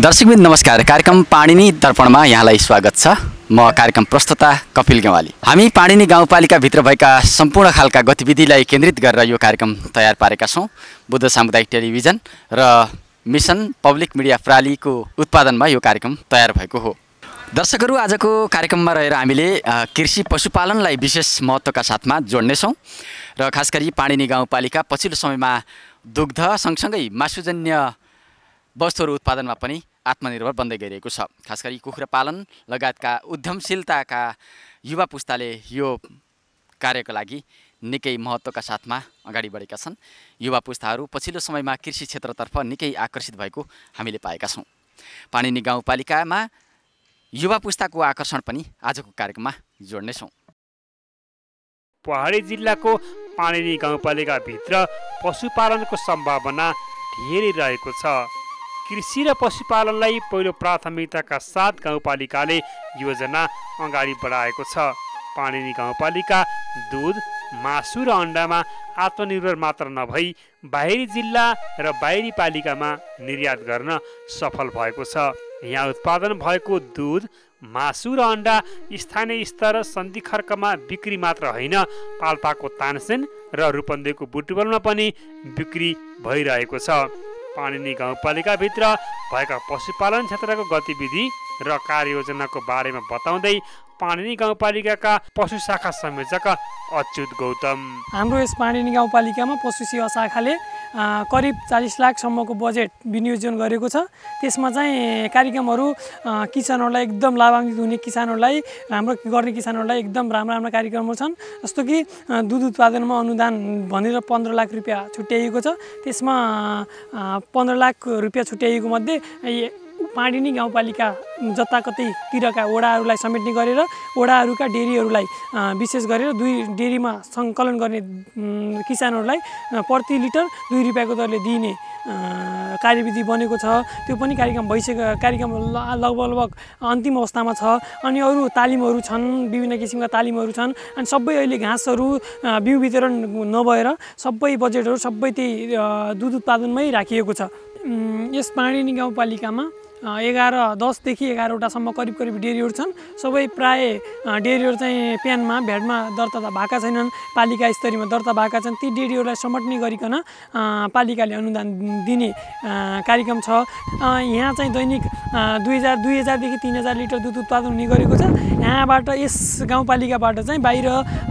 दर्शकबिन नमस्कार। कार्यक्रम पाणिनी दर्पणमा यहाँलाई स्वागत छ। म कार्यक्रम प्रस्तुता कपिल गेवाली। हामी पाणिनी गाउँपालिकाभित्र भएका सम्पूर्ण खालका गतिविधिलाई केन्द्रित गरेर यो कार्यक्रम तयार पारेका छौँ। बुद्ध सामुदायिक टेलिभिजन र मिसन पब्लिक मिडिया प्रणालीको उत्पादनमा यो कार्यक्रम तयार भएको हो। दर्शकहरू, आजको कार्यक्रममा रहेर हामीले कृषि पशुपालनलाई विशेष महत्त्वका साथमा जोड्नेछौँ र खास गरी पाणिनी गाउँपालिका पछिल्लो समयमा दुग्ध सँगसँगै मासुजन्य वस्तुहरू उत्पादनमा पनि आत्मनिर्भर बन्दै गइरहेको छ। खास गरी कुखुरा पालन लगायतका उद्यमशीलताका युवा पुस्ताले यो कार्यको लागि निकै महत्त्वका साथमा अगाडि बढेका छन्। युवा पुस्ताहरू पछिल्लो समयमा कृषि क्षेत्रतर्फ निकै आकर्षित भएको हामीले पाएका छौँ। पाणिनी गाउँपालिकामा युवा पुस्ताको आकर्षण पनि आजको कार्यक्रममा जोड्नेछौँ। पहाडी जिल्लाको पाणिनी गाउँपालिकाभित्र पशुपालनको सम्भावना धेरै रहेको छ। कृषि र पशुपालनलाई पहिलो प्राथमिकताका साथ गाउँपालिकाले योजना अगाडि बढाएको छ। पाणिनी गाउँपालिका दुध, मासु र अन्डामा आत्मनिर्भर मात्र नभई बाहिरी जिल्ला र बाहिरी पालिकामा निर्यात गर्न सफल भएको छ। यहाँ उत्पादन भएको दुध, मासु र अन्डा स्थानीय स्तर सन्धि खर्कमा बिक्री मात्र होइन, पाल्पाको तानसेन र रूपन्देहीको बुटवलमा पनि बिक्री भइरहेको छ। पाणिनी गाउँपालिकाभित्र भएका पशुपालन क्षेत्रको गतिविधि र कार्ययोजनाको बारेमा बताउँदै पाणिनी गाउँपालिकाका पशु शाखा संयोजक अच्युत गौतम, हाम्रो यस पाणिनी गाउँपालिकामा पशु सेवा शाखाले करिब 40 लाखसम्मको बजेट विनियोजन गरेको छ। त्यसमा चाहिँ कार्यक्रमहरू किसानहरूलाई एकदम लाभान्वित हुने, किसानहरूलाई राम्रो गर्ने किसानहरूलाई एकदम राम्रा कार्यक्रमहरू छन्। जस्तो कि दुध उत्पादनमा अनुदान भनेर 15 लाख रुपियाँ छुट्याइएको छ। त्यसमा 15 लाख रुपियाँ छुट्याइएको मध्ये पाणिनी गाउँपालिका जताकतैतिरका वडाहरूलाई समेट्ने गरेर वडाहरूका डेरीहरूलाई विशेष गरेर 2 डेरीमा सङ्कलन गर्ने किसानहरूलाई प्रति लिटर 2 रुपियाँको दरले दिने कार्यविधि बनेको छ। त्यो पनि कार्यक्रम भइसक्यो। कार्यक्रम लगभग अन्तिम अवस्थामा छ। अनि अरू तालिमहरू छन्, विभिन्न किसिमका तालिमहरू छन्। अनि सबै अहिले घाँसहरू बिउ वितरण नभएर सबै बजेटहरू सबै त्यही दुध उत्पादनमै राखिएको छ। यस पाणिनी गाउँपालिकामा 10 देखि 11वटासम्म करिब डेरीहरू छन्। सबै प्राय डेरीहरू चाहिँ प्यानमा भ्याटमा दर्ता भएका छैनन्, पालिका स्तरीयमा दर्ता भएका छन्। ती डेरीहरूलाई समट्ने गरिकन पालिकाले अनुदान दिने कार्यक्रम छ। यहाँ चाहिँ दैनिक 2000 देखि 3000 लिटर दुध उत्पादन हुने गरेको छ। यहाँबाट यस गाउँपालिकाबाट चाहिँ बाहिर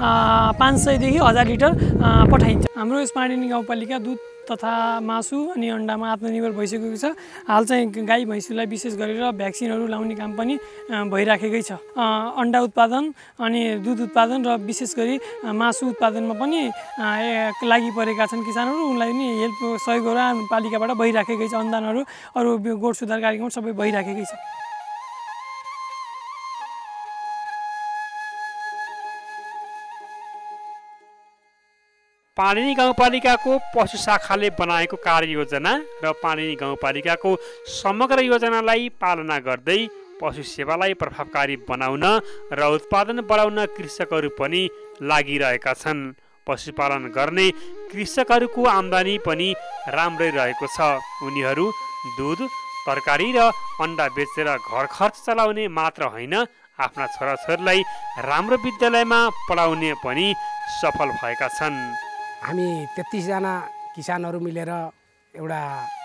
500 देखि 1000 लिटर पठाइन्छ। हाम्रो यस पाणिनी गाउँपालिका दुध तथा मासु अनि अन्डामा आत्मनिर्भर भइसकेको छ। हाल चाहिँ गाई भैँसीलाई विशेष गरेर भ्याक्सिनहरू लाउने काम पनि भइराखेकै छ। अन्डा उत्पादन अनि दुध उत्पादन र विशेष गरी मासु उत्पादनमा पनि लागि परेका छन् किसानहरू। उनलाई पनि हेल्प सहयोगहरू पालिकाबाट भइराखेकै छ। अनुदानहरू अरू गोठ सुधार कार्यक्रम सबै भइराखेकै छ। पाणिनी गाउँपालिकाको पशु शाखाले बनाएको कार्ययोजना र पाणिनी गाउँपालिकाको समग्र योजनालाई पालना गर्दै पशु सेवालाई प्रभावकारी बनाउन र उत्पादन बढाउन कृषकहरू पनि लागिरहेका छन्। पशुपालन गर्ने कृषकहरूको आम्दानी पनि राम्रै रहेको छ। उनीहरू दुध, तरकारी र अन्डा बेचेर घर खर्च चलाउने मात्र होइन, आफ्ना छोराछोरीलाई राम्रो विद्यालयमा पढाउने पनि सफल भएका छन्। हामी 33 जना किसानहरू मिलेर एउटा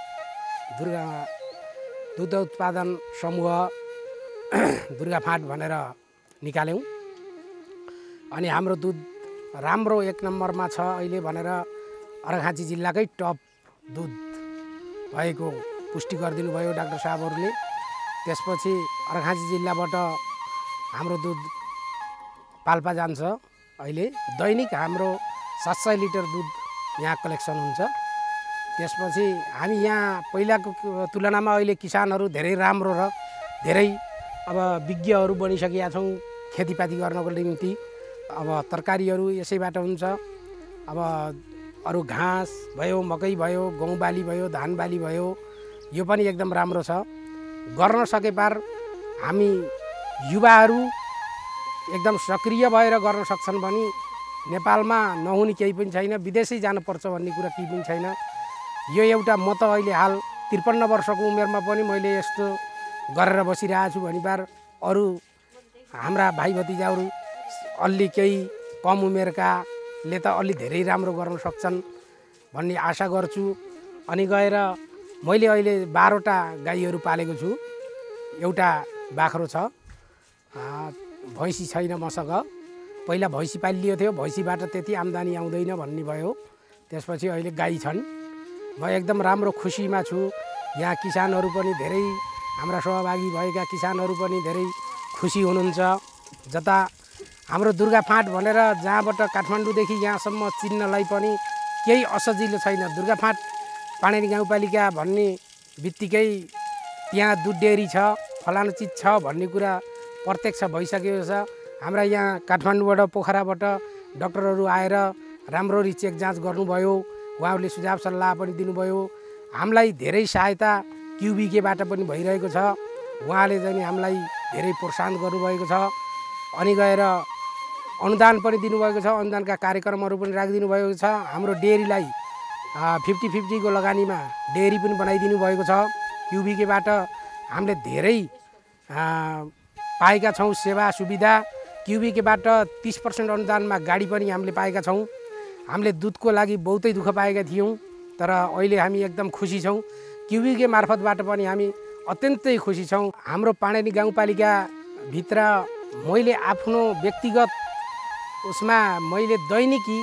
दुध उत्पादन समूह दुर्गा फाँट भनेर निकाल्यौँ। अनि हाम्रो दुध राम्रो 1 नम्बरमा छ अहिले भनेर अर्घाँची जिल्लाकै टप दुध भएको पुष्टि गरिदिनु भयो डाक्टर साहबहरूले। त्यसपछि अर्घाँची जिल्लाबाट हाम्रो दुध पाल्पा जान्छ। अहिले दैनिक हाम्रो 700 लिटर दुध यहाँ कलेक्सन हुन्छ। त्यसपछि हामी यहाँ पहिलाको तुलनामा अहिले किसानहरू धेरै राम्रो र धेरै अब विज्ञहरू बनिसकेका छौँ खेतीपाती गर्नको निम्ति। अब तरकारीहरू यसैबाट हुन्छ। अब अरू घाँस भयो, मकै भयो, गहुँ बाली भयो, धान बाली भयो, यो पनि एकदम राम्रो छ। गर्न सकेपार हामी युवाहरू एकदम सक्रिय भएर गर्न सक्छन् भने नेपालमा नहुने केही पनि छैन, विदेशै जानुपर्छ भन्ने कुरा केही पनि छैन। यो एउटा म त अहिले हाल 53 वर्षको उमेरमा पनि मैले यस्तो गरेर बसिरहेको छु भनिबार अरू हाम्रा भाइ भतिजाहरू अलि केही कम उमेरकाले त अलि धेरै राम्रो गर्न सक्छन् भन्ने आशा गर्छु। अनि गएर मैले अहिले 12वटा गाईहरू पालेको छु। एउटा बाख्रो छ, भैँसी छैन मसँग। पहिला भैँसी पालियो थियो, भैँसीबाट त्यति आम्दानी आउँदैन भन्ने भयो। त्यसपछि अहिले गाई छन्। म एकदम राम्रो खुसीमा छु। यहाँ किसानहरू पनि धेरै, हाम्रा सहभागी भएका किसानहरू पनि धेरै खुसी हुनुहुन्छ। जता हाम्रो दुर्गा फाँट भनेर जहाँबाट काठमाडौँदेखि यहाँसम्म चिन्नलाई पनि केही असजिलो छैन। दुर्गा फाँट पाणेनी गाउँपालिका भन्ने बित्तिकै त्यहाँ दुध डेरी छ, फलानु चिज छ भन्ने कुरा प्रत्यक्ष भइसकेको छ। हाम्रा यहाँ काठमाडौँबाट पोखराबाट डाक्टरहरू आएर राम्ररी चेक जाँच गर्नुभयो। उहाँहरूले सुझाव सल्लाह पनि दिनुभयो। हामीलाई धेरै सहायता क्युबिकेबाट पनि भइरहेको छ। उहाँले चाहिँ हामीलाई धेरै प्रोत्साहन गर्नुभएको छ। अनि गएर अनुदान पनि दिनुभएको छ। अनुदानका कार्यक्रमहरू पनि राखिदिनु भएको छ। हाम्रो डेरीलाई 50-50 को लगानीमा डेरी पनि बनाइदिनु भएको छ। क्युबिकेबाट हामीले धेरै पाएका छौँ सेवा सुविधा। क्युबिकेबाट 30% अनुदानमा गाडी पनि हामीले पाएका छौँ। हामीले दुधको लागि बहुतै दुःख पाएका थियौँ, तर अहिले हामी एकदम खुसी छौँ। क्युबिके मार्फतबाट पनि हामी अत्यन्तै खुसी छौँ। हाम्रो पाणेनी गाउँपालिकाभित्र मैले आफ्नो व्यक्तिगत उसमा मैले दैनिकी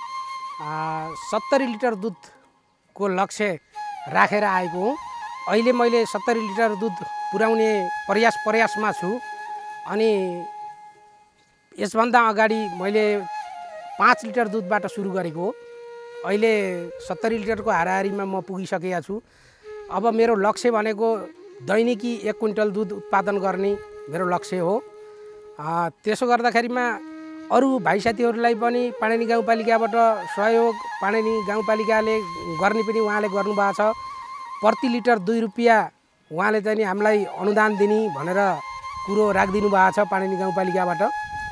70 लिटर दुधको लक्ष्य राखेर आएको हुँ। अहिले मैले 70 लिटर दुध पुर्याउने प्रयासमा छु। अनि यसभन्दा अगाडि मैले 5 लिटर दुधबाट सुरु गरेको हो। अहिले 70 लिटरको हाराहारीमा म पुगिसकेको छु। अब मेरो लक्ष्य भनेको दैनिकी 1 क्विन्टल दुध उत्पादन गर्ने मेरो लक्ष्य हो। त्यसो गर्दाखेरिमा अरू भाइ साथीहरूलाई पनि पाणेनी गाउँपालिकाबाट सहयोग पाणेनी गाउँपालिकाले गर्ने पनि उहाँले गर्नुभएको छ। प्रति लिटर 2 रुपियाँ उहाँले चाहिँ हामीलाई अनुदान दिने भनेर कुरो राखिदिनु भएको छ पाणेनी गाउँपालिकाबाट।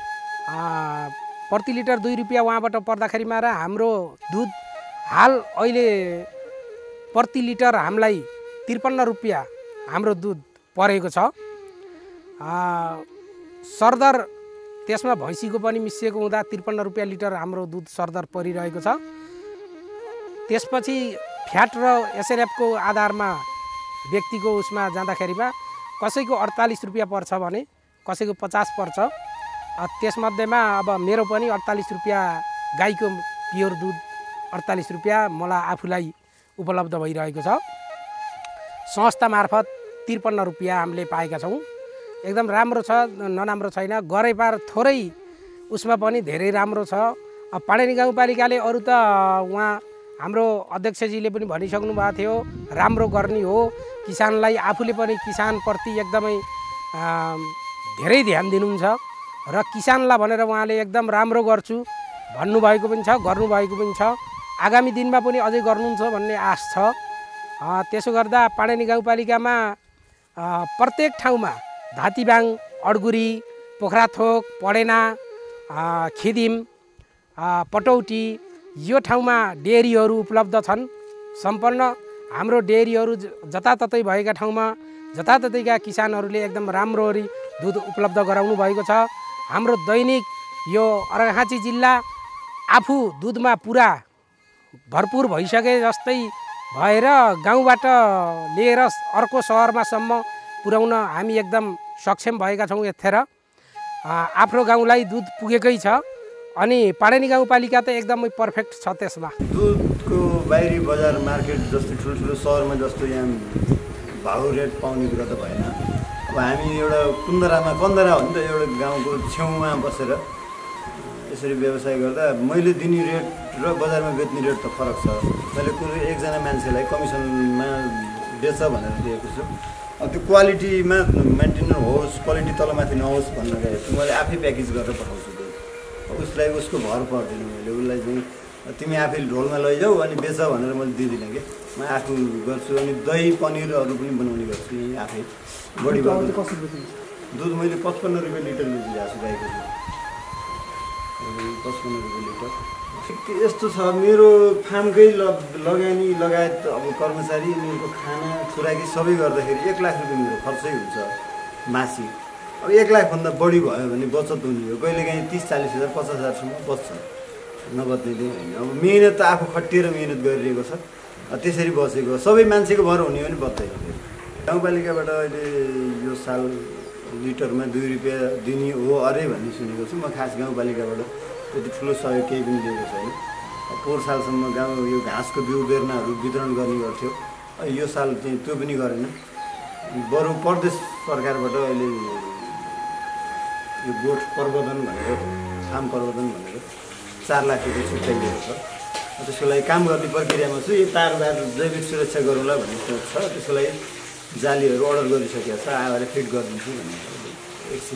प्रति लिटर 2 रुपियाँ उहाँबाट पर्दाखेरिमा र हाम्रो दुध हाल अहिले प्रति लिटर हामीलाई 53 रुपियाँ हाम्रो दुध परेको छ। सरदर त्यसमा भैँसीको पनि मिसिएको हुँदा 53 रुपियाँ लिटर हाम्रो दुध सरदर परिरहेको छ। त्यसपछि फ्याट र एसएनएफको आधारमा व्यक्तिको उसमा जाँदाखेरिमा कसैको 48 रुपियाँ पर्छ भने कसैको 50 पर्छ। त्यसमध्येमा अब मेरो पनि 48 रुपियाँ गाईको प्योर दुध 48 रुपियाँ मलाई आफूलाई उपलब्ध भइरहेको छ। संस्था मार्फत 53 रुपियाँ हामीले पाएका छौँ। एकदम राम्रो छ, नराम्रो छैन। गरेपार थोरै उसमा पनि धेरै राम्रो छ। पाणेनी गाउँपालिकाले अरू त उहाँ हाम्रो अध्यक्षजीले पनि भनिसक्नु भएको थियो राम्रो गर्ने हो। किसानलाई आफूले पनि किसानप्रति एकदमै धेरै ध्यान दिनुहुन्छ र किसानलाई भनेर उहाँले एकदम राम्रो गर्छु भन्नुभएको पनि छ, गर्नुभएको पनि छ। आगामी दिनमा पनि अझै गर्नुहुन्छ भन्ने आश छ। त्यसो गर्दा पाणेनी गाउँपालिकामा प्रत्येक ठाउँमा धातीबाङ, अड्गुरी, पोखराथोक, पडेना, खिदिम, पटौटी यो ठाउँमा डेरीहरू उपलब्ध छन्। सम्पन्न हाम्रो डेरीहरू जताततै भएका ठाउँमा जताततैका किसानहरूले एकदम राम्ररी दुध उपलब्ध गराउनु भएको छ। हाम्रो दैनिक यो अर्घाखाँची जिल्ला आफू दुधमा पुरा भरपुर भइसके जस्तै भएर गाउँबाट लिएर अर्को सहरमासम्म पुर्याउन हामी एकदम सक्षम भएका छौँ। यतिखेर आफ्नो गाउँलाई दुध पुगेकै छ। अनि पाणेनी गाउँपालिका त एकदमै पर्फेक्ट छ। त्यसमा दुधको बाहिरी बजार मार्केट जस्तो ठुल्ठुलो सहरमा जस्तो यहाँ भाउ रेट पाउने कुरा त भएन। अब हामी एउटा कन्दरा हो नि त, एउटा गाउँको छेउमा बसेर यसरी व्यवसाय गर्दा मैले दिने रेट र बजारमा बेच्ने रेट त फरक छ। मैले कुनै एकजना मान्छेलाई कमिसनमा बेच भनेर दिएको छु। त्यो क्वालिटीमा मेन्टेन होस्, क्वालिटी तलमाथि नहोस् भनेर मैले आफै प्याकेज गरेर पठाउँछु। उसलाई उसको भर पर्दैन। मैले उसलाई चाहिँ तिमी आफै ढोलमा लैजाऊ अनि बेच भनेर मैले दिँदिनँ कि म आफू गर्छु। अनि दही पनिरहरू पनि बनाउने गर्छु आफै। बढी दुध मैले 55 रुपियाँ लिटर बेचिरहेको छु गाईको दुध। 55 रुपियाँ लिटर। यस्तो छ मेरो फार्मकै लगानी लगायत अब कर्मचारी उनीहरूको खाना खुराकी सबै गर्दाखेरि 1 लाख रुपियाँ मेरो खर्चै हुन्छ मासिक। अब 1 लाखभन्दा बढी भयो भने बचत हुने हो, कहिलेकाहीँ 30-40 हजार 50 हजारसम्म बच्छ, नबच्ने चाहिँ होइन। अब मिहिनेत त आफू खटिएर मिहिनेत गरिरहेको छ, त्यसरी बसेको सबै मान्छेको भर हुने हो भने बच्दैन। गाउँपालिकाबाट अहिले यो साल लिटरमा 2 रुपियाँ दिने हो अरे भन्ने सुनेको छु। म खास गाउँपालिकाबाट त्यति ठुलो सहयोग केही पनि दिएको छैन। पोहोर सालसम्म गाउँ यो घाँसको बिउ बेर्नाहरू वितरण गर्ने गर्थ्यो, यो साल चाहिँ त्यो पनि गरेन। बरु प्रदेश सरकारबाट अहिले यो गोठ प्रवर्धन भनेर फार्म प्रवर्धन भनेर 4 लाख रुपियाँ छुट्याइएको छ। त्यसको लागि काम गर्ने प्रक्रियामा छु। यो तारबार जैविक सुरक्षा गरौँला भन्ने सोच छ, त्यसको लागि जालीहरू अर्डर गरिसकेको छ, आएर फिट गरिदिन्छु भन्ने एकछिन।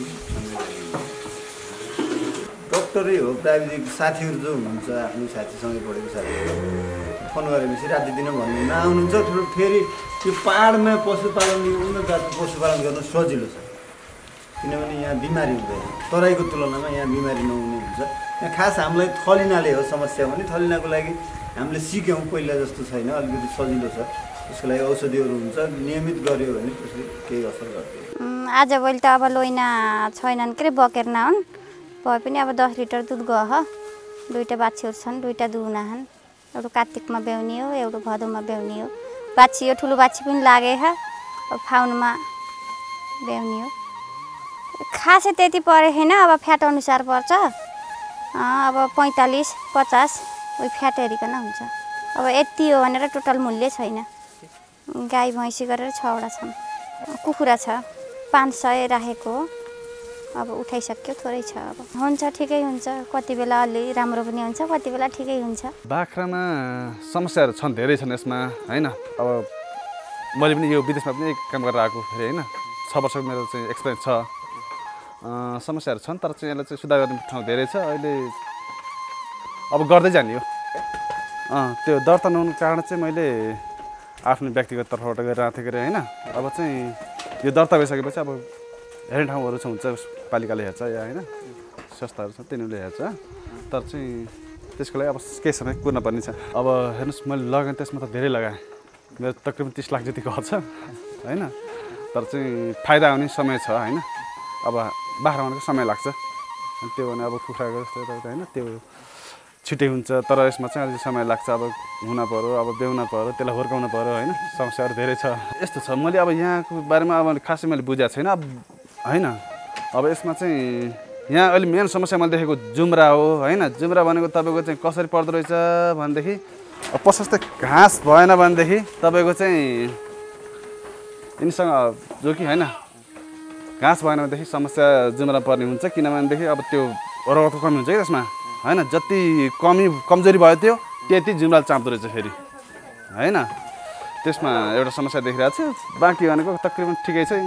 डक्टरै हो, प्राविधिक साथीहरू जो हुनुहुन्छ आफ्नो साथीसँगै पढेको साथीहरू फोन गरेपछि राति दिन भन्नु आउनुहुन्छ। फेरि त्यो पाहाडमा पशुपालन उन्नत जातको पशुपालन गर्न सजिलो छ, किनभने यहाँ बिमारी हुँदैन, तराईको तुलनामा यहाँ बिमारी नहुने हुन्छ। यहाँ खास हामीलाई थलिनाले हो समस्या भने, थलिनाको लागि हामीले सिक्यौँ, पहिला जस्तो छैन, अलिकति सजिलो छ। त्यसको लागि औषधिहरू हुन्छ, नियमित गऱ्यो भने त्यसले केही असर गर्दैन। आजभोलि त अब लोइना छैनन् के बकेर नहुन् भए पनि अब 10 लिटर दुध गयो। 2टा बाछीहरू छन्, 2टा दुहुना छन्, एउटा कार्तिकमा ब्याउने हो, एउटा भदौमा ब्याउने हो। बाछी यो ठुलो बाछी पनि लागे अब फाउनमा ब्याउने हो। खासै त्यति परे छैन, अब फ्याट अनुसार पर्छ। अब 45-50 उही फ्याट हेरिकन हुन्छ। अब यति हो भनेर टोटल मूल्य छैन। गाई भैँसी गरेर 6वटा छन्, कुखुरा छ 500 राखेको हो, अब उठाइसक्यो, थोरै छ। अब हुन्छ, ठिकै हुन्छ, कति बेला अलि राम्रो पनि हुन्छ, कति बेला ठिकै हुन्छ। बाख्रामा समस्याहरू छन्, धेरै छन् यसमा होइन। अब मैले पनि यो विदेशमा पनि काम गरेर आएको फेरि होइन, 6 वर्षको मेरो चाहिँ एक्सपिरियन्स छ। समस्याहरू छन्, तर चाहिँ यसलाई चाहिँ सुधार गर्ने ठाउँ धेरै छ। अहिले अब गर्दै जाने हो। त्यो दर्ता नहुनुको कारण चाहिँ मैले आफ्नो व्यक्तिगत तर्फबाट गरिरहेको थिएँ कि होइन। अब चाहिँ यो दर्ता भइसकेपछि अब हेर्ने ठाउँहरू हुन्छ, पालिकाले हेर्छ या होइन, संस्थाहरू छ तिनीहरूले हेर्छ। तर चाहिँ त्यसको लागि अब केही समय कुर्न पर्ने छ। अब हेर्नुहोस्, मैले लगाएँ त्यसमा त धेरै लगाएँ, मेरो तकरिबन 30 लाख जति खर्च होइन। तर चाहिँ फाइदा हुने समय छ होइन। अब बाख्रा भनेको समय लाग्छ, त्यो भने अब कुखुराको जस्तो होइन, त्यो छिटै हुन्छ। तर यसमा चाहिँ अलिक समय लाग्छ, अब हुन पऱ्यो, अब ब्याउन पऱ्यो, त्यसलाई हुर्काउनु पऱ्यो होइन। समस्याहरू धेरै छ। यस्तो छ, मैले अब यहाँको बारेमा अब खासै मैले बुझेको छैन अब होइन। अब यसमा चाहिँ यहाँ अहिले मेन समस्या मैले देखेको जुम्रा हो होइन। जुम्रा भनेको तपाईँको चाहिँ कसरी पर्दो रहेछ भनेदेखि, प्रशस्त घाँस भएन भनेदेखि तपाईँको चाहिँ यिनीसँग जो कि होइन, घाँस भएन भनेदेखि समस्या जुम्रा पर्ने हुन्छ। किनभनेदेखि अब त्यो रगतको कमी हुन्छ कि त्यसमा होइन। जति कमजोरी भयो त्यो त्यति जुम्रा चाप्दो रहेछ फेरि होइन। त्यसमा एउटा समस्या देखिरहेको छ। बाँकी भनेको तकरिबन ठिकै छ।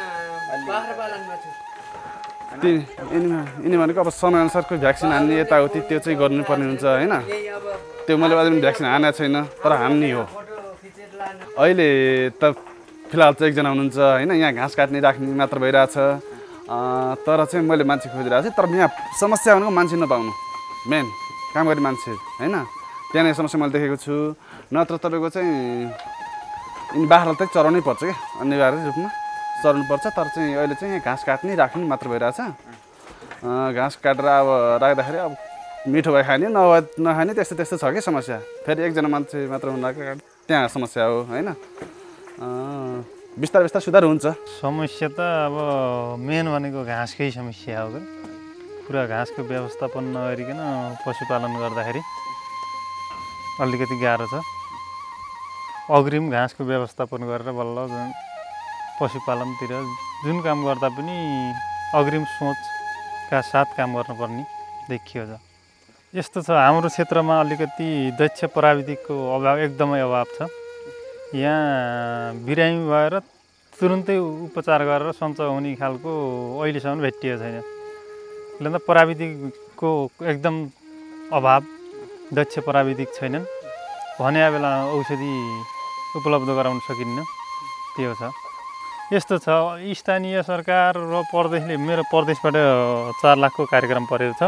यिनी भनेको अब समयअनुसारको भ्याक्सिन हान्ने यताउति त्यो चाहिँ गर्नुपर्ने हुन्छ होइन। त्यो मैले अझै पनि भ्याक्सिन हानेको छैन, तर हान्ने हो। अहिले त फिलहाल चाहिँ एकजना हुनुहुन्छ होइन, यहाँ घाँस काट्ने राख्ने मात्र भइरहेछ। तर चाहिँ मैले मान्छे खोजिरहेको छु। तर यहाँ समस्या भनेको मान्छे नपाउनु मेन, काम गर्ने मान्छे होइन। त्यहाँनिर समस्या मैले देखेको छु। नत्र तपाईँको चाहिँ यिनी बाख्रालाई चाहिँ चराउनै पर्छ क्या, अनिवार्य रूपमा चराउनुपर्छ। तर चाहिँ अहिले चाहिँ घाँस काट्ने राख्ने मात्र भइरहेछ। घाँस काटेर अब राख्दाखेरि अब मिठो भए खाने, नखाने त्यस्तो त्यस्तो छ कि समस्या। फेरि एकजना मान्छे मात्र हुनाको कारण त्यहाँ समस्या हो होइन। बिस्तारै बिस्तारै सुधार हुन्छ। समस्या त अब मेन भनेको घाँसकै समस्या हो। पुरा घाँसको व्यवस्थापन नगरिकन पशुपालन गर्दाखेरि अलिकति गाह्रो छ। अग्रिम घाँसको व्यवस्थापन गरेर बल्ल पशुपालनतिर जुन काम गर्दा पनि अग्रिम सोचका साथ काम गर्नुपर्ने देखियो। यस्तो छ, हाम्रो क्षेत्रमा अलिकति दक्ष प्राविधिकको अभाव, एकदमै अभाव छ। यहाँ बिरामी भएर तुरुन्तै उपचार गरेर सञ्चय हुने खालको अहिलेसम्म भेटिएको छैन। त्यसले त प्राविधिकको एकदम अभाव, दक्ष प्राविधिक छैनन्। भने बेला औषधि उपलब्ध गराउन सकिन्न, त्यो छ। यस्तो छ, स्थानीय सरकार र प्रदेशले, मेरो प्रदेशबाट 4 लाखको कार्यक्रम परेको छ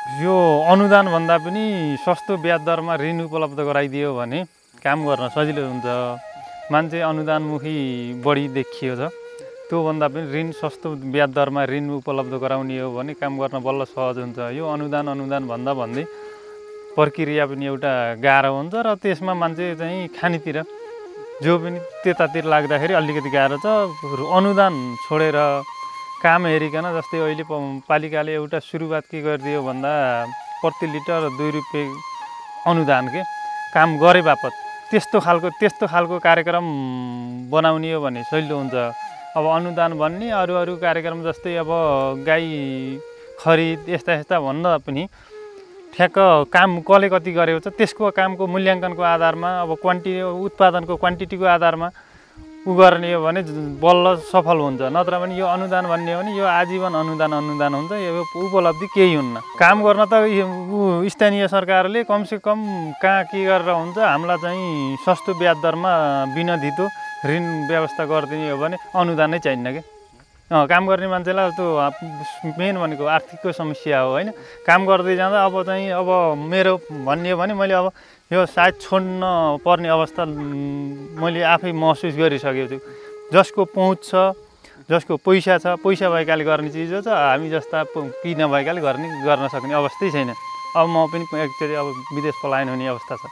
यो अनुदान भन्दा पनि सस्तो ब्याज दरमा ऋण उपलब्ध गराइदियो भने काम गर्न सजिलो हुन्छ। मान्छे अनुदानमुखी बढी देखियो छ, त्योभन्दा पनि ऋण सस्तो ब्याज दरमा ऋण उपलब्ध गराउने हो भने काम गर्न बल्ल सहज हुन्छ। यो अनुदान भन्दै प्रक्रिया पनि एउटा गाह्रो हुन्छ र त्यसमा मान्छे चाहिँ खानेतिर जो पनि त्यतातिर लाग्दाखेरि अलिकति गाह्रो छ। अनुदान छोडेर काम हेरिकन जस्तै अहिले पालिकाले एउटा सुरुवात के गरिदियो भन्दा प्रति लिटर 2 रुपियाँ अनुदान के काम गरे बापत त्यस्तो खालको कार्यक्रम बनाउने हो भने सजिलो हुन्छ। अब अनुदान भन्ने अरू कार्यक्रम जस्तै अब गाई खरिद यस्ता भन्दा पनि ठ्याक्क काम कसले कति गरेको छ त्यसको कामको मूल्याङ्कनको आधारमा अब उत्पादनको क्वान्टिटीको आधारमा गर्ने हो भने बल्ल सफल हुन्छ। नत्र भने यो अनुदान भन्ने हो भने यो आजीवन अनुदान हुन्छ, यो उपलब्धि केही हुन्न। काम गर्न त स्थानीय सरकारले कमसेकम कहाँ के गरेर हुन्छ हामीलाई चाहिँ सस्तो ब्याज दरमा बिना धितो ऋण व्यवस्था गरिदिने हो भने अनुदान नै चाहिन्न कि। काम गर्ने मान्छेलाई त्यो मेन भनेको आर्थिकको समस्या हो होइन। काम गर्दै जाँदा अब मेरो भन्ने हो भने मैले अब यो सायद छोड्न पर्ने अवस्था मैले आफै महसुस गरिसकेको छु। जसको पहुँच छ, जसको पैसा छ, पैसा भएकाले गर्ने चिज हो छ, हामी जस्ता कि नभएकाले गर्न सक्ने अवस्थै छैन। अब म पनि एकचोटि अब विदेश पलायन हुने अवस्था छ।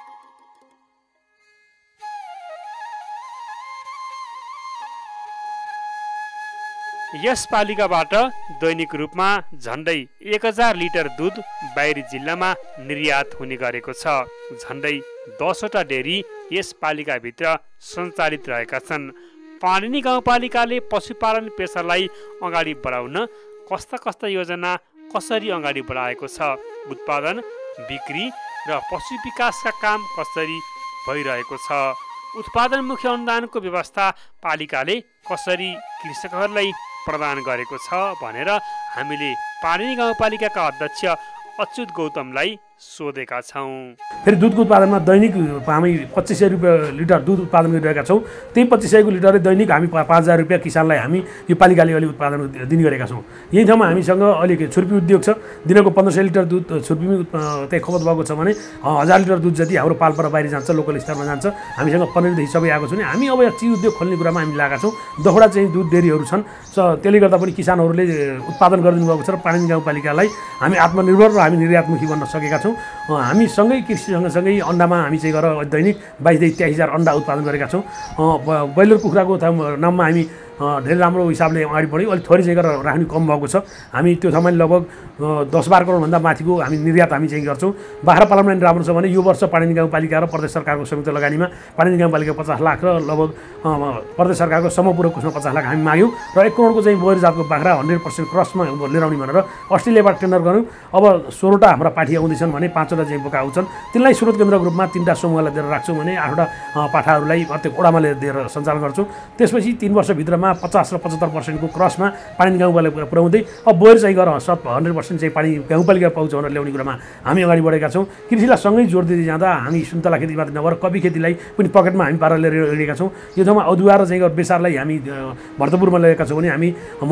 यस पालिकाबाट दैनिक रूपमा झन्डै 1000 लिटर दुध बाहिरी जिल्लामा निर्यात हुने गरेको छ। झन्डै 10 वटा डेरी यस पालिकाभित्र सञ्चालित रहेका छन्। पाणिनी गाउँपालिकाले पशुपालन पेसालाई अगाडि बढाउन कस्ता योजना कसरी अगाडि बढाएको छ, उत्पादन, बिक्री र पशु विकासका काम कसरी भइरहेको छ, उत्पादनमुखी अनुदानको व्यवस्था पालिकाले कसरी कृषकहरूलाई प्रदान गरेको छ भनेर हामीले पाणिनी गाउँपालिकाका अध्यक्ष अच्युत गौतमलाई सोधेका छौँ। फेरि दुधको उत्पादनमा दैनिक हामी 2500 रुपियाँ लिटर दुध उत्पादन गरिरहेका छौँ। त्यही 2500 लिटरले दैनिक हामी 5000 रुपियाँ किसानलाई हामी यो पालिकाले अलि उत्पादन दिने गरेका छौँ। यही ठाउँमा हामीसँग अलिक छुर्पी उद्योग छ। दिनको 1500 लिटर दुध छुर्पीमै त्यही खपत भएको छ भने 1000 लिटर दुध जति हाम्रो पालपर बाहिर जान्छ, लोकल स्तरमा जान्छ। हामीसँग पनिरदेखि सबै आएको छ भने हामी अब यहाँ चिज उद्योग खोल्ने कुरामा हामी लागेका छौँ। 10वटा चाहिँ दुध डेरीहरू छन्। त्यसले गर्दा पनि किसानहरूले उत्पादन गरिदिनु भएको छ र पाणिनी गाउँपालिकालाई हामी आत्मनिर्भर र हामी निर्यातमुखी बन्न सकेका छौँ। हामी सँगै कृषि सँगसँगै अन्डामा हामी चाहिँ गरेर दैनिक 22,000 23,000 अन्डा उत्पादन गरेका छौँ। ब्रोइलर कुखुराको नाममा हामी धेरै राम्रो हिसाबले अगाडि बढ्यौँ। अलिक थोरै चाहिँ गरेर राख्ने कम भएको छ। हामी त्यो ठाउँमा लगभग 10-12 करोडभन्दा माथिको हामी निर्यात हामी चाहिँ गर्छौँ। बाख्रा पालनमा पनि राम्रो छ भने यो वर्ष पाणिनी गाउँपालिका र प्रदेश सरकारको संयुक्त लगानीमा पाणिनी गाउँपालिका 50 लाख र लगभग प्रदेश सरकारको समपूरक कोषमा 50 लाख हामी माग्यौँ र 1 करोडको चाहिँ बोयर जातको बाख्रा 100% क्रसमा लिएर आउने भनेर अस्ट्रेलियाबाट टेन्डर गऱ्यौँ। अब 16वटा हाम्रा पाठी आउँदैछन् भने 5वटा चाहिँ बोका आउँछन्। तिनलाई स्रोत केन्द्रको रूपमा 3टा समूहलाई दिएर राख्छौँ भने 8वटा पाठाहरूलाई प्रत्येक ओडामा दिएर सञ्चालन गर्छौँ। त्यसपछि 3 वर्षभित्रमा 50 र 75% को क्रसमा पाणिनी गाउँपालिका पुर्याउँदै अब बोयर चाहिँ गरेर 100% चाहिँ पाणिनी गाउँपालिका पाउँछ भनेर ल्याउने कुरामा हामी अगाडि बढेका छौँ। कृषिलाई सँगै जोड दिँदै जाँदा हामी सुन्तला खेती मात्रै नभएर कफी खेतीलाई पनि पकेटमा हामी पारेर लिएका छौँ। यो ठाउँमा अदुवा र चाहिँ बेसारलाई हामी भरतपुरमा ल्याएका छौँ भने हामी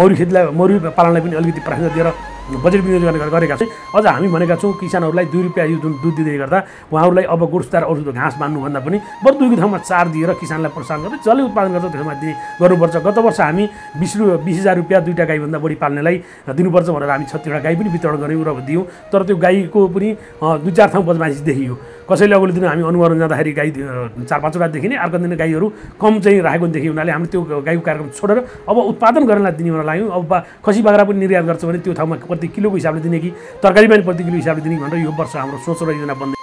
मौरी पालनलाई पनि अलिकति प्राथमिकता दिएर बजेट विनियोजन गरेका छौँ। अझ हामी भनेका छौँ किसानहरूलाई 2 रुपियाँ यो जुन दुध दिँदै गर्दा उहाँहरूलाई अब गुणस्तर अरू घाँस बाँध्नुभन्दा पनि बरु 2को ठाउँमा 4 दिएर किसानलाई प्रोत्साहन गर्दै जसले उत्पादन गर्छ त्यसमा गर्नुपर्छ। गत वर्ष हामी 20,000 रुपियाँ 2टा गाईभन्दा बढी पाल्नेलाई दिनुपर्छ भनेर हामी 36वटा गाई पनि वितरण गऱ्यौँ र दियौँ। तर त्यो गाईको पनि 2-4 ठाउँ बदमासी देखियो। कसैले अगाडि दिन हामी अनुगमन जाँदाखेरि गाई 4-5वटा देखिने, अर्को दिन गाईहरू कम चाहिँ राखेको देखियो। हुनाले हामीले त्यो गाईको कार्यक्रम छोडेर अब उत्पादन गर्नलाई दिने भनेर लाग्यौँ। अब खसी बाख्रा पनि निर्यात गर्छ भने त्यो ठाउँमा प्रति किलोको हिसाबले दिने कि तरकारी पनि प्रति किलो हिसाबले दिने भनेर यो वर्ष हाम्रो सोच र योजना बन्दै।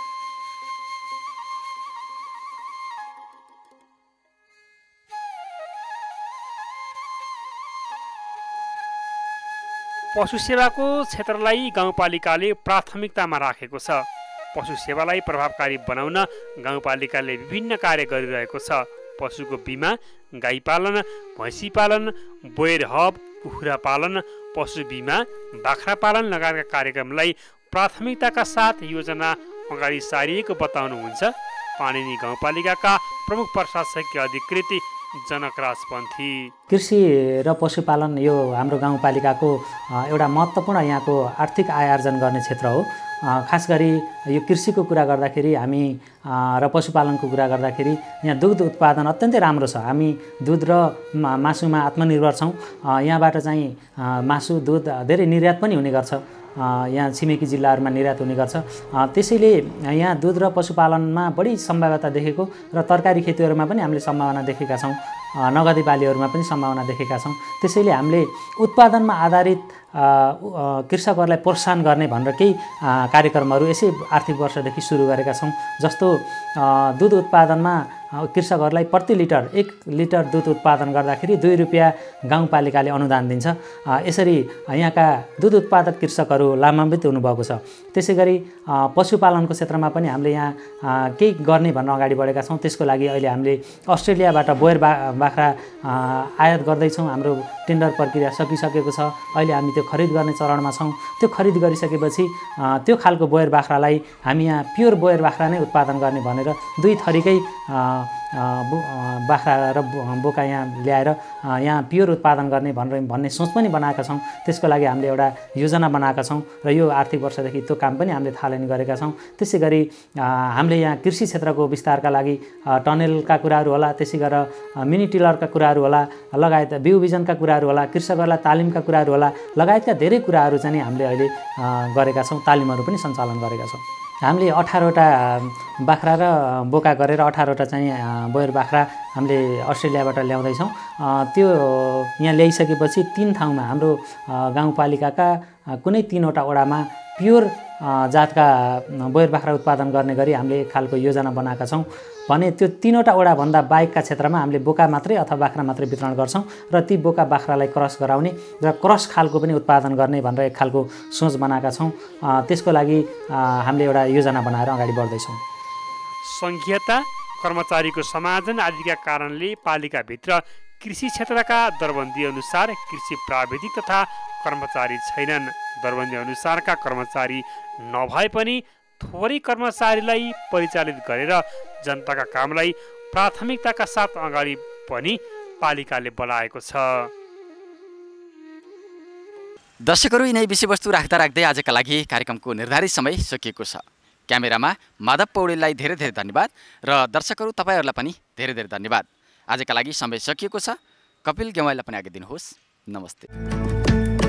पशु सेवाको क्षेत्रलाई गाउँपालिकाले प्राथमिकतामा राखेको छ। पशु सेवालाई प्रभावकारी बनाउन गाउँपालिकाले विभिन्न कार्य गरिरहेको छ। पशुको बिमा, गाई पालन, भैँसी पालन, बोयर हब, कुखुरा पालन, पशु बिमा, बाख्रा पालन लगायतका कार्यक्रमलाई प्राथमिकताका साथ योजना अगाडि सारिएको बताउनुहुन्छ पाणिनी गाउँपालिकाका प्रमुख प्रशासकीय अधिकृत जनकराजपन्थी। कृषि र पशुपालन यो हाम्रो गाउँपालिकाको एउटा महत्त्वपूर्ण यहाँको आर्थिक आय आर्जन गर्ने क्षेत्र हो। खास गरी यो कृषिको कुरा गर्दाखेरि हामी र पशुपालनको कुरा गर्दाखेरि यहाँ दुग्ध उत्पादन अत्यन्तै राम्रो छ। हामी दुध र मासुमा आत्मनिर्भर छौँ। यहाँबाट चाहिँ मासु दुध धेरै निर्यात पनि हुने गर्छ। यहाँ छिमेकी जिल्लाहरूमा निर्यात हुने गर्छ। त्यसैले यहाँ दुध र पशुपालनमा बढी सम्भाव्यता देखेको र तरकारी खेतीहरूमा पनि हामीले सम्भावना देखेका छौँ। नगदी बालीहरूमा पनि सम्भावना देखेका छौँ। त्यसैले हामीले उत्पादनमा आधारित कृषकहरूलाई प्रोत्साहन गर्ने भनेर केही कार्यक्रमहरू यसै आर्थिक वर्षदेखि सुरु गरेका छौँ। जस्तो दुध उत्पादनमा कृषकहरूलाई प्रति लिटर 1 लिटर दुध उत्पादन गर्दाखेरि 2 रुपियाँ गाउँपालिकाले अनुदान दिन्छ। यसरी यहाँका दुध उत्पादक कृषकहरू लाभान्वित हुनुभएको छ। त्यसै गरी पशुपालनको क्षेत्रमा पनि हामीले यहाँ केही गर्ने भनेर अगाडि बढेका छौँ। त्यसको लागि अहिले हामीले अस्ट्रेलियाबाट बोयर बाख्रा आयात गर्दैछौँ। हाम्रो टेन्डर प्रक्रिया सकिसकेको छ। अहिले हामी त्यो खरिद गर्ने चरणमा छौँ। त्यो खरिद गरिसकेपछि त्यो खालको बोयर बाख्रालाई हामी यहाँ प्योर बोयर बाख्रा नै उत्पादन गर्ने भनेर 2 थरीकै बाख्रा र बोका यहाँ ल्याएर यहाँ प्योर उत्पादन गर्ने भन्ने सोच पनि बनाएका छौँ। त्यसको लागि हामीले एउटा योजना बनाएका छौँ र यो आर्थिक वर्षदेखि त्यो काम पनि हामीले थालनी गरेका छौँ। त्यसै गरी हामीले यहाँ कृषि क्षेत्रको विस्तारका लागि टनेलका कुराहरू होला, त्यसै गरेर मिनी टिलरका कुराहरू होला, लगायत बिउ बिजनका कुराहरू होला, कृषकहरूलाई तालिमका कुराहरू होला, लगायतका धेरै कुराहरू चाहिँ हामीले अहिले गरेका छौँ। तालिमहरू पनि सञ्चालन गरेका छौँ। हामीले 18वटा बाख्रा र बोका गरेर 18वटा चाहिँ बोयर बाख्रा हामीले अस्ट्रेलियाबाट ल्याउँदैछौँ। त्यो यहाँ ल्याइसकेपछि 3 ठाउँमा हाम्रो गाउँपालिकाका कुनै 3वटा वडामा प्योर जातका बोयर बाख्रा उत्पादन गर्ने गरी हामीले एक खालको योजना बनाएका छौँ। भने त्यो 3वटा वडाभन्दा बाहेकका क्षेत्रमा हामीले बोका मात्रै अथवा बाख्रा मात्रै वितरण गर्छौँ र ती बोका बाख्रालाई क्रस गराउने र क्रस खालको पनि उत्पादन गर्ने भनेर एक खालको सोच बनाएका छौँ। त्यसको लागि हामीले एउटा योजना बनाएर अगाडि बढ्दैछौँ। सङ्घीयता, कर्मचारीको समायोजन आदिका कारणले पालिकाभित्र कृषि क्षेत्रका दरबन्दी अनुसार कृषि प्राविधिक तथा कर्मचारी छैनन्। दरबन्दी अनुसारका कर्मचारी नभए पनि थोरै कर्मचारीलाई परिचालित गरेर जनताका कामलाई प्राथमिकताका साथ अगाडि पनि पालिकाले बढाएको छ। दर्शकहरू, यिनै विषयवस्तु राख्दा राख्दै आजका लागि कार्यक्रमको निर्धारित समय सकिएको छ। क्यामेरामा माधव पौडेललाई धेरै धेरै धन्यवाद र दर्शकहरू तपाईँहरूलाई पनि धेरै धेरै धन्यवाद। आजका लागि समय सकिएको छ। कपिल गेवालीलाई पनि आज्ञा दिनुहोस्। नमस्ते।